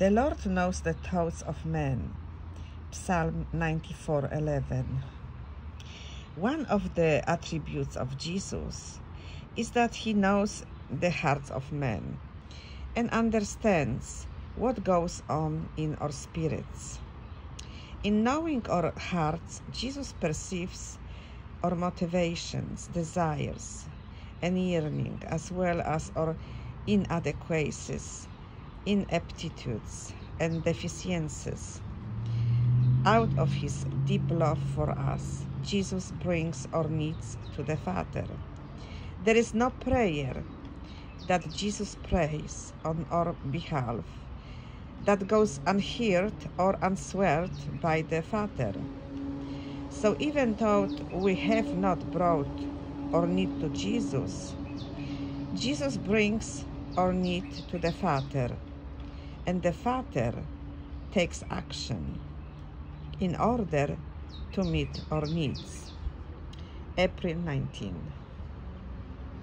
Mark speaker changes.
Speaker 1: The Lord knows the thoughts of men. Psalm 94:11. One of the attributes of Jesus is that he knows the hearts of men and understands what goes on in our spirits. In knowing our hearts, Jesus perceives our motivations, desires, and yearning, as well as our inadequacies, ineptitudes, and deficiencies. Out of his deep love for us, Jesus brings our needs to the Father. There is no prayer that Jesus prays on our behalf that goes unheard or unsweard by the Father. So even though we have not brought our need to Jesus, Jesus brings our need to the Father, and the Father takes action in order to meet our needs. April 19.